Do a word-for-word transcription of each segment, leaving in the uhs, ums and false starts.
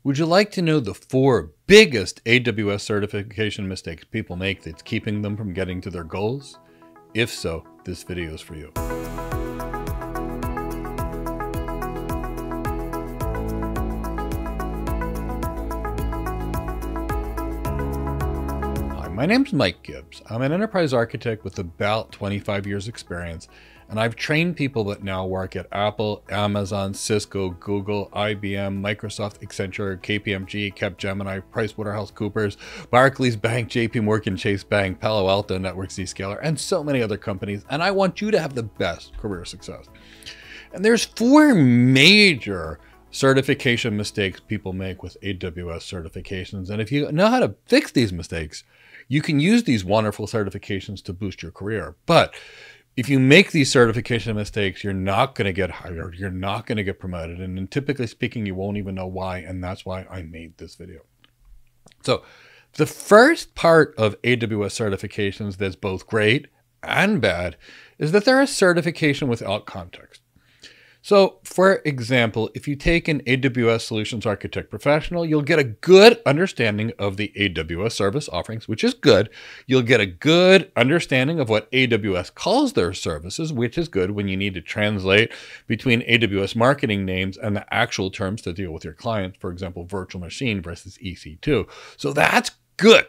Would you like to know the four biggest A W S certification mistakes people make that's keeping them from getting to their goals? If so, this video is for you. Hi, my name's Mike Gibbs. I'm an enterprise architect with about twenty-five years experience, and I've trained people that now work at Apple, Amazon, Cisco, Google, I B M, Microsoft, Accenture, K P M G, Capgemini, PricewaterhouseCoopers, Barclays Bank, J P Morgan Chase Bank, Palo Alto Networks, Zscaler, and so many other companies. And I want you to have the best career success. And there's four major certification mistakes people make with A W S certifications. And if you know how to fix these mistakes, you can use these wonderful certifications to boost your career. But if you make these certification mistakes, you're not going to get hired. You're not going to get promoted. And then typically speaking, you won't even know why. And that's why I made this video. So the first part of A W S certifications that's both great and bad is that they're a certification without context. So for example, if you take an A W S Solutions Architect Professional, you'll get a good understanding of the A W S service offerings, which is good. You'll get a good understanding of what A W S calls their services, which is good when you need to translate between A W S marketing names and the actual terms to deal with your client. For example, virtual machine versus E C two. So that's good.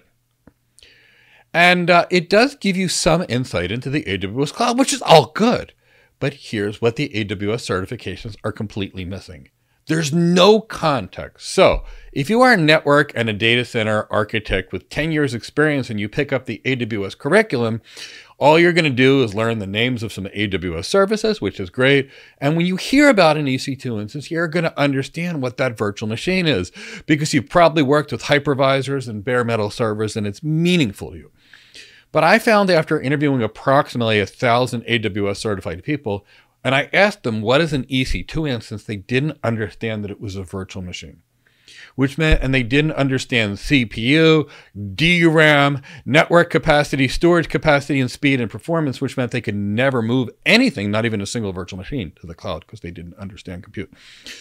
And uh, it does give you some insight into the A W S cloud, which is all good. But here's what the A W S certifications are completely missing. There's no context. So if you are a network and a data center architect with ten years experience and you pick up the A W S curriculum, all you're going to do is learn the names of some A W S services, which is great. And when you hear about an E C two instance, you're going to understand what that virtual machine is because you've probably worked with hypervisors and bare metal servers and it's meaningful to you. But I found after interviewing approximately a thousand A W S certified people, and I asked them what is an E C two instance, they didn't understand that it was a virtual machine, which meant, and they didn't understand C P U, D RAM, network capacity, storage capacity, and speed and performance, which meant they could never move anything, not even a single virtual machine, to the cloud because they didn't understand compute.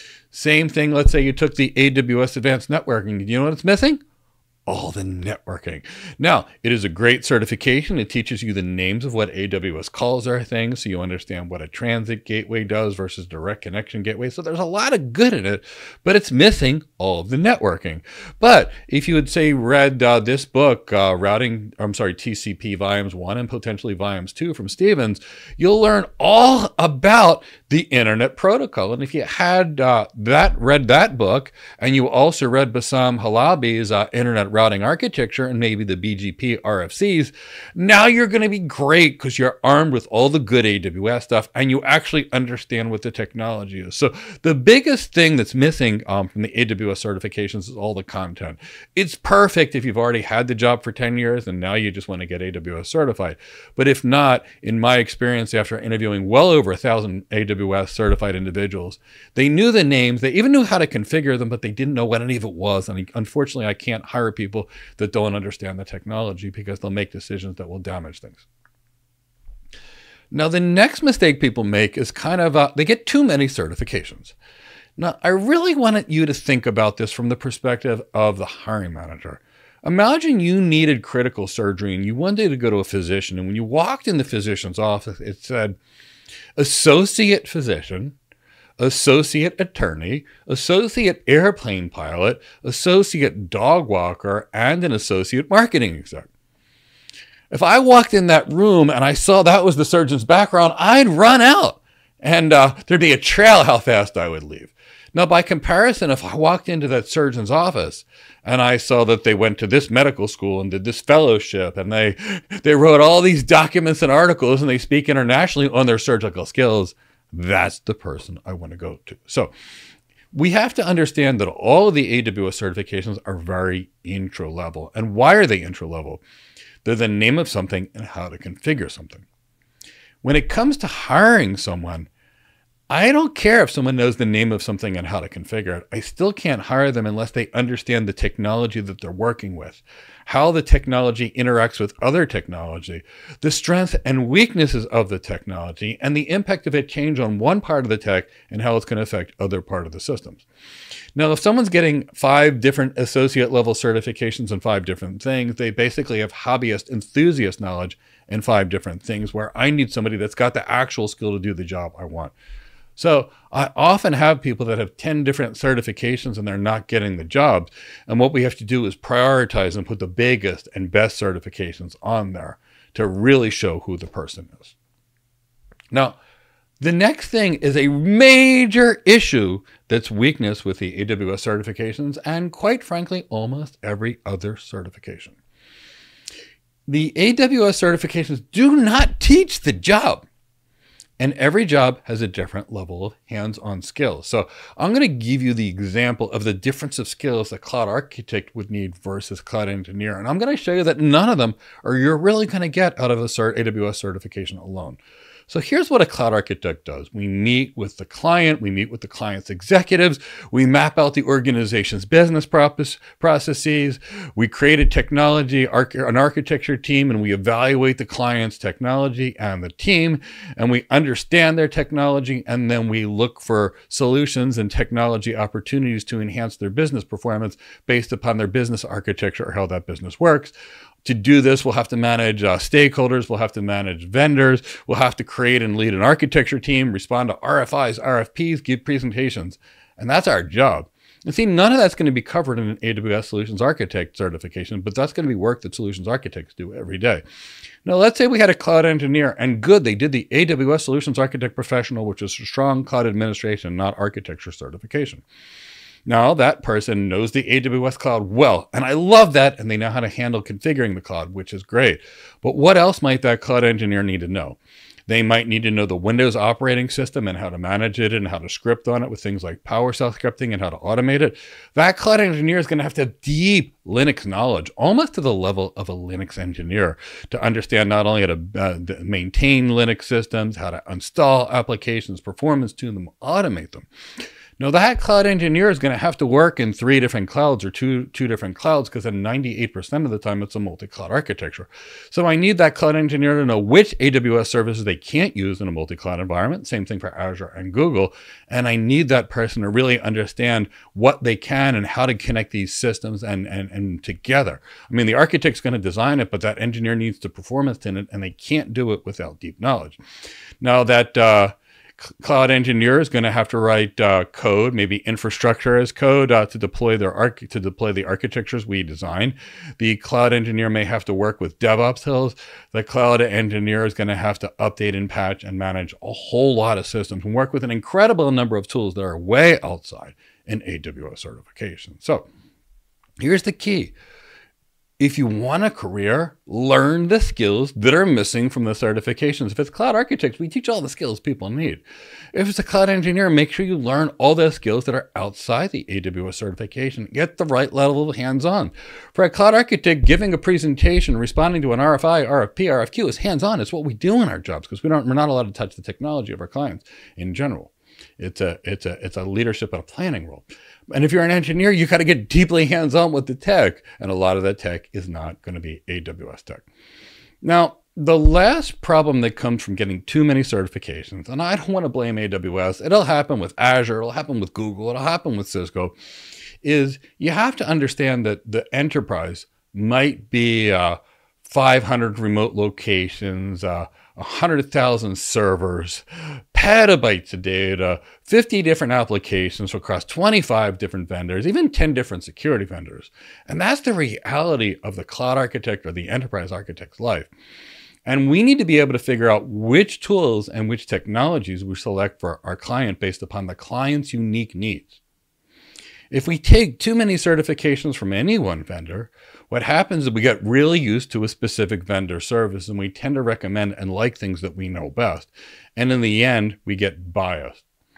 Same thing, let's say you took the A W S Advanced Networking. You know what it's missing? All the networking. Now, it is a great certification. It teaches you the names of what A W S calls our things, so you understand what a transit gateway does versus direct connection gateway. So there's a lot of good in it, but it's missing all of the networking. But if you would say read uh, this book, uh, routing, I'm sorry, T C P volumes one and potentially volumes two from Stevens, you'll learn all about the internet protocol. And if you had uh, that read that book, and you also read Bassam Halabi's uh, internet routing architecture and maybe the B G P R F Cs, now you're going to be great because you're armed with all the good A W S stuff and you actually understand what the technology is. So the biggest thing that's missing um, from the A W S certifications is all the content. It's perfect if you've already had the job for ten years and now you just want to get A W S certified. But if not, in my experience after interviewing well over a thousand A W S certified individuals, they knew the names, they even knew how to configure them, but they didn't know what any of it was. And unfortunately, I can't hire people people that don't understand the technology because they'll make decisions that will damage things. Now, the next mistake people make is kind of, uh, they get too many certifications. Now, I really wanted you to think about this from the perspective of the hiring manager. Imagine you needed critical surgery and you wanted to go to a physician, and when you walked in the physician's office, it said, associate physician, associate attorney, associate airplane pilot, associate dog walker, and an associate marketing exec. If I walked in that room and I saw that was the surgeon's background, I'd run out and uh, there'd be a trail how fast I would leave. Now, by comparison, if I walked into that surgeon's office and I saw that they went to this medical school and did this fellowship and they, they wrote all these documents and articles and they speak internationally on their surgical skills, that's the person I want to go to. So we have to understand that all of the A W S certifications are very intro level. And why are they intro level? They're the name of something and how to configure something. When it comes to hiring someone, I don't care if someone knows the name of something and how to configure it. I still can't hire them unless they understand the technology that they're working with, how the technology interacts with other technology, the strengths and weaknesses of the technology, and the impact of it change on one part of the tech and how it's going to affect other part of the systems. Now, if someone's getting five different associate level certifications in five different things, they basically have hobbyist enthusiast knowledge in five different things, where I need somebody that's got the actual skill to do the job I want. So I often have people that have ten different certifications and they're not getting the jobs. And what we have to do is prioritize and put the biggest and best certifications on there to really show who the person is. Now, the next thing is a major issue that's weakness with the A W S certifications and, quite frankly, almost every other certification. The A W S certifications do not teach the job. And every job has a different level of hands-on skills. So I'm going to give you the example of the difference of skills that cloud architect would need versus cloud engineer. And I'm going to show you that none of them are you're really going to get out of a cert, A W S certification alone. So here's what a cloud architect does. We meet with the client, we meet with the client's executives, we map out the organization's business processes, we create a technology, an architecture team, and we evaluate the client's technology and the team, and we understand their technology, and then we look for solutions and technology opportunities to enhance their business performance based upon their business architecture or how that business works. To do this, we'll have to manage uh, stakeholders, we'll have to manage vendors, we'll have to create and lead an architecture team, respond to R F Is, R F Ps, give presentations. And that's our job. And see, none of that's going to be covered in an A W S Solutions Architect certification, but that's going to be work that solutions architects do every day. Now, let's say we had a cloud engineer, and good, they did the A W S Solutions Architect Professional, which is a strong cloud administration, not architecture certification. Now, that person knows the A W S cloud well, and I love that, and they know how to handle configuring the cloud, which is great. But what else might that cloud engineer need to know? They might need to know the Windows operating system and how to manage it and how to script on it with things like PowerShell scripting and how to automate it. That cloud engineer is going to have to have deep Linux knowledge, almost to the level of a Linux engineer, to understand not only how to uh, maintain Linux systems, how to install applications, performance tune them, automate them. Now, that cloud engineer is going to have to work in three different clouds or two, two different clouds, because then ninety-eight percent of the time it's a multi-cloud architecture. So I need that cloud engineer to know which A W S services they can't use in a multi-cloud environment. Same thing for Azure and Google. And I need that person to really understand what they can and how to connect these systems and, and, and together. I mean, the architect's going to design it, but that engineer needs the performance in it, and they can't do it without deep knowledge. Now, that uh, cloud engineer is going to have to write uh, code, maybe infrastructure as code uh, to deploy their arch to deploy the architectures we design. The cloud engineer may have to work with DevOps tools. The cloud engineer is going to have to update and patch and manage a whole lot of systems and work with an incredible number of tools that are way outside an A W S certification. So here's the key. If you want a career, learn the skills that are missing from the certifications. If it's cloud architects, we teach all the skills people need. If it's a cloud engineer, make sure you learn all the skills that are outside the A W S certification. Get the right level of hands-on. For a cloud architect, giving a presentation, responding to an R F I, R F P, R F Q is hands-on. It's what we do in our jobs, because we don't, we're not allowed to touch the technology of our clients in general. It's a, it's a, it's a leadership and a planning role. And if you're an engineer, you got to get deeply hands-on with the tech. And a lot of that tech is not going to be A W S tech. Now, the last problem that comes from getting too many certifications, and I don't want to blame A W S, it'll happen with Azure, it'll happen with Google, it'll happen with Cisco, is you have to understand that the enterprise might be uh, five hundred remote locations, uh, one hundred thousand servers, petabytes of data, fifty different applications across twenty-five different vendors, even ten different security vendors. And that's the reality of the cloud architect or the enterprise architect's life. And we need to be able to figure out which tools and which technologies we select for our client based upon the client's unique needs. If we take too many certifications from any one vendor, what happens is we get really used to a specific vendor service, and we tend to recommend and like things that we know best. And in the end, we get biased.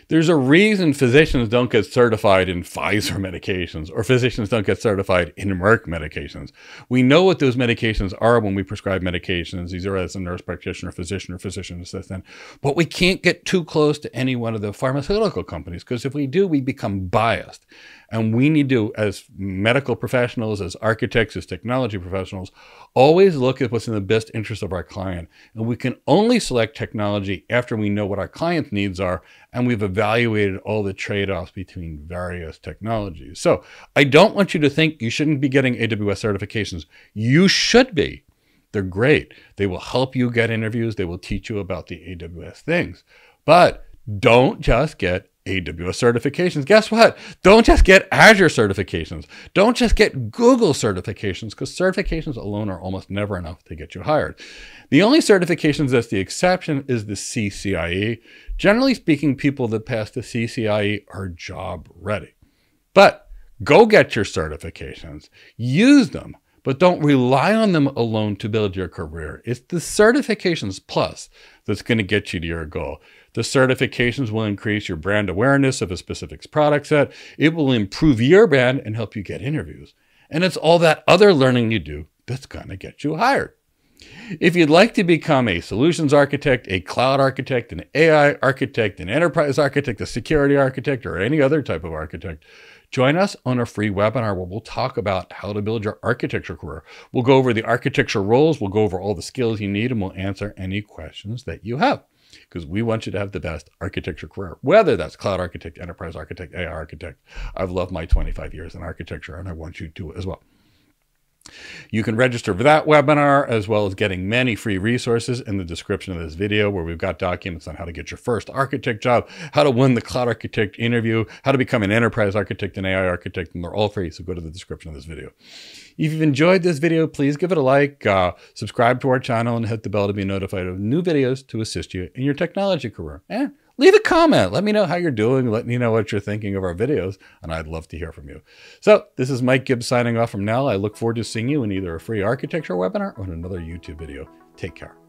There's a reason physicians don't get certified in Pfizer medications, or physicians don't get certified in Merck medications. We know what those medications are when we prescribe medications, either as a nurse practitioner, physician, or physician assistant. But we can't get too close to any one of the pharmaceutical companies, because if we do, we become biased. And we need to, as medical professionals, as architects, as technology professionals, always look at what's in the best interest of our client. And we can only select technology after we know what our client's needs are, and we've evaluated all the trade-offs between various technologies. So I don't want you to think you shouldn't be getting A W S certifications. You should be. They're great. They will help you get interviews. They will teach you about the A W S things. But don't just get A W S certifications. Guess what? Don't just get Azure certifications. Don't just get Google certifications, because certifications alone are almost never enough to get you hired. The only certifications that's the exception is the C C I E. Generally speaking, people that pass the C C I E are job ready. But go get your certifications. Use them, but don't rely on them alone to build your career. It's the certifications plus that's going to get you to your goal. The certifications will increase your brand awareness of a specific product set. It will improve your brand and help you get interviews. And it's all that other learning you do that's going to get you hired. If you'd like to become a solutions architect, a cloud architect, an A I architect, an enterprise architect, a security architect, or any other type of architect, join us on a free webinar where we'll talk about how to build your architecture career. We'll go over the architecture roles, we'll go over all the skills you need, and we'll answer any questions that you have. Because we want you to have the best architecture career, whether that's cloud architect, enterprise architect, A I architect. I've loved my twenty-five years in architecture, and I want you to as well. You can register for that webinar, as well as getting many free resources in the description of this video, where we've got documents on how to get your first architect job, how to win the cloud architect interview, how to become an enterprise architect and A I architect, and they're all free, so go to the description of this video. If you've enjoyed this video, please give it a like, uh, subscribe to our channel, and hit the bell to be notified of new videos to assist you in your technology career. And leave a comment. Let me know how you're doing. Let me know what you're thinking of our videos, and I'd love to hear from you. So this is Mike Gibbs signing off from now. I look forward to seeing you in either a free architecture webinar or in another YouTube video. Take care.